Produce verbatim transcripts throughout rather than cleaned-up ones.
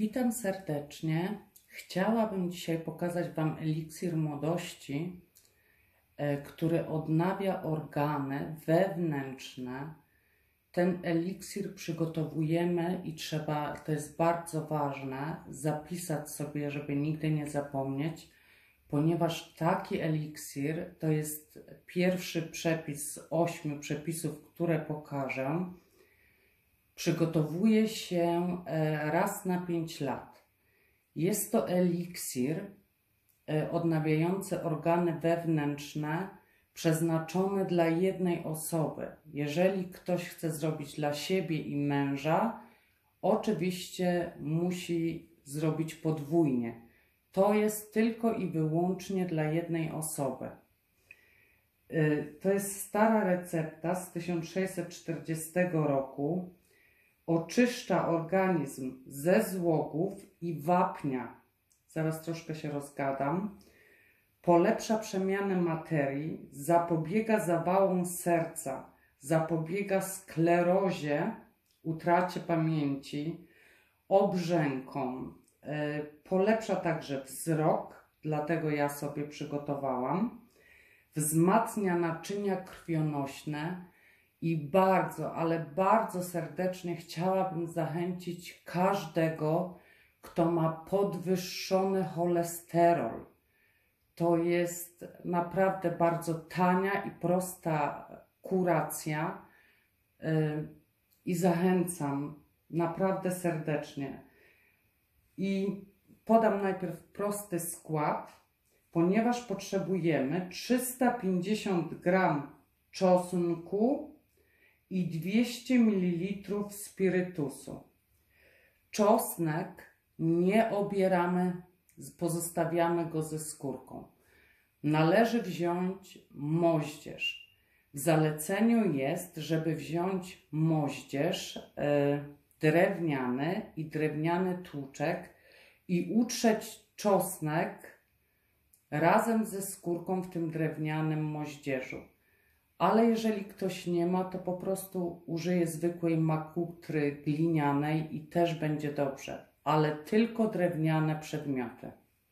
Witam serdecznie. Chciałabym dzisiaj pokazać Wam eliksir młodości, który odnawia organy wewnętrzne. Ten eliksir przygotowujemy i trzeba, to jest bardzo ważne, zapisać sobie, żeby nigdy nie zapomnieć, ponieważ taki eliksir to jest pierwszy przepis z ośmiu przepisów, które pokażę. Przygotowuje się raz na pięć lat. Jest to eliksir odnawiający organy wewnętrzne, przeznaczony dla jednej osoby. Jeżeli ktoś chce zrobić dla siebie i męża, oczywiście musi zrobić podwójnie. To jest tylko i wyłącznie dla jednej osoby. To jest stara recepta z tysiąc sześćset czterdziestego roku. Oczyszcza organizm ze złogów i wapnia. Zaraz troszkę się rozgadam. Polepsza przemianę materii, zapobiega zawałom serca, zapobiega sklerozie, utracie pamięci, obrzękom. Polepsza także wzrok, dlatego ja sobie przygotowałam. Wzmacnia naczynia krwionośne. I bardzo, ale bardzo serdecznie chciałabym zachęcić każdego, kto ma podwyższony cholesterol. To jest naprawdę bardzo tania i prosta kuracja yy, i zachęcam naprawdę serdecznie. I podam najpierw prosty skład, ponieważ potrzebujemy trzysta pięćdziesiąt gramów czosnku i dwieście mililitrów spirytusu. Czosnek nie obieramy, pozostawiamy go ze skórką. Należy wziąć moździerz. W zaleceniu jest, żeby wziąć moździerz e, drewniany i drewniany tłuczek i utrzeć czosnek razem ze skórką w tym drewnianym moździerzu. Ale jeżeli ktoś nie ma, to po prostu użyje zwykłej makutry glinianej i też będzie dobrze, ale tylko drewniane przedmioty.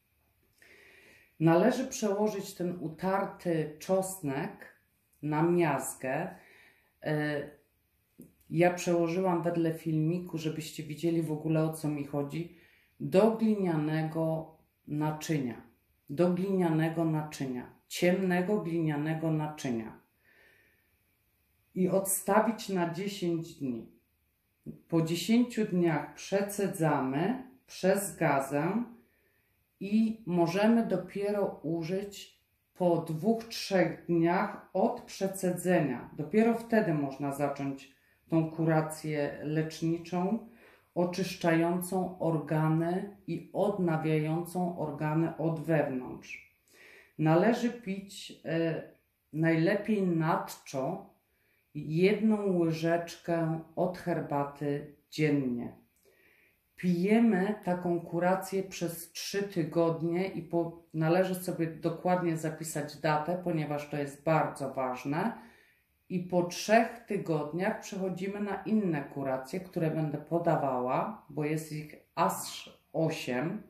Należy przełożyć ten utarty czosnek na miazgę. Ja przełożyłam wedle filmiku, żebyście widzieli w ogóle, o co mi chodzi, do glinianego naczynia. Do glinianego naczynia, ciemnego glinianego naczynia. I odstawić na dziesięć dni. Po dziesięciu dniach przecedzamy przez gazę i możemy dopiero użyć po dwóch, trzech dniach od przecedzenia. Dopiero wtedy można zacząć tą kurację leczniczą, oczyszczającą organy i odnawiającą organy od wewnątrz. Należy pić e, najlepiej nadczo jedną łyżeczkę od herbaty dziennie. Pijemy taką kurację przez trzy tygodnie i po, należy sobie dokładnie zapisać datę, ponieważ to jest bardzo ważne. I po trzech tygodniach przechodzimy na inne kuracje, które będę podawała, bo jest ich aż osiem.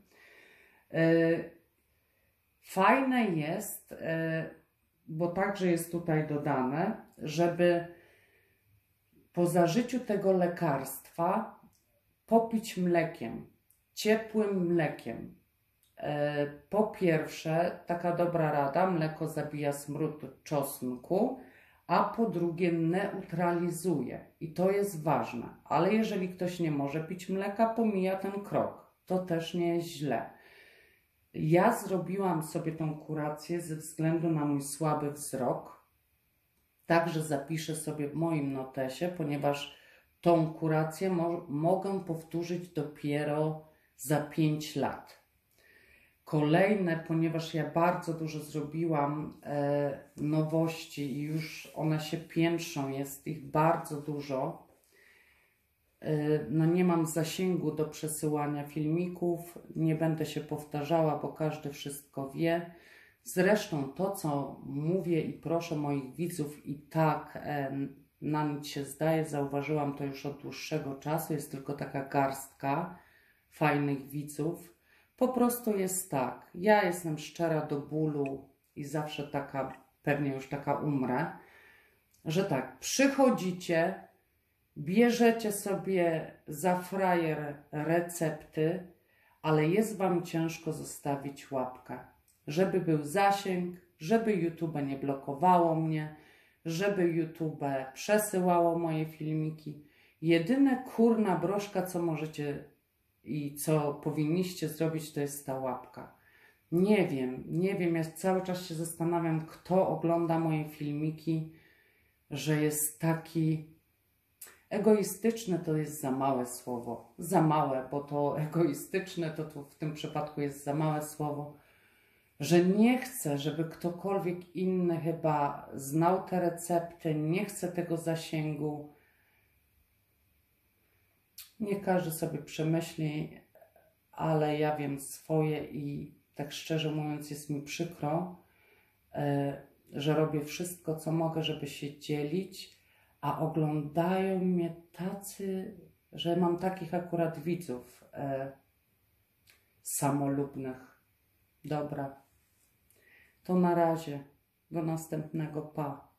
Fajne jest, bo także jest tutaj dodane, żeby po zażyciu tego lekarstwa popić mlekiem, ciepłym mlekiem. Po pierwsze, taka dobra rada, mleko zabija smród czosnku, a po drugie neutralizuje. I to jest ważne. Ale jeżeli ktoś nie może pić mleka, pomija ten krok. To też nie jest źle. Ja zrobimo sobie tą kurację ze względu na mój słaby wzrok. Także zapiszę sobie w moim notesie, ponieważ tą kurację mo mogę powtórzyć dopiero za pięć lat. Kolejne, ponieważ ja bardzo dużo zrobiłam e, nowości i już one się piętrzą, jest ich bardzo dużo. E, no nie mam zasięgu do przesyłania filmików, nie będę się powtarzała, bo każdy wszystko wie. Zresztą to, co mówię i proszę moich widzów, i tak e, na nic się zdaje, zauważyłam to już od dłuższego czasu, jest tylko taka garstka fajnych widzów. Po prostu jest tak. Ja jestem szczera do bólu i zawsze taka, pewnie już taka umrę, że tak, przychodzicie, bierzecie sobie za frajer recepty, ale jest Wam ciężko zostawić łapkę, żeby był zasięg, żeby YouTube nie blokowało mnie, żeby YouTube przesyłało moje filmiki. Jedyne kurna broszka, co możecie i co powinniście zrobić, to jest ta łapka. Nie wiem, nie wiem, ja cały czas się zastanawiam, kto ogląda moje filmiki, że jest taki egoistyczny, to jest za małe słowo. Za małe, bo to egoistyczne to tu w tym przypadku jest za małe słowo, że nie chcę, żeby ktokolwiek inny chyba znał te recepty, nie chcę tego zasięgu. Nie każdy sobie przemyśli, ale ja wiem swoje i tak szczerze mówiąc jest mi przykro, że robię wszystko, co mogę, żeby się dzielić, a oglądają mnie tacy, że mam takich akurat widzów samolubnych. Dobra, to na razie, do następnego, pa.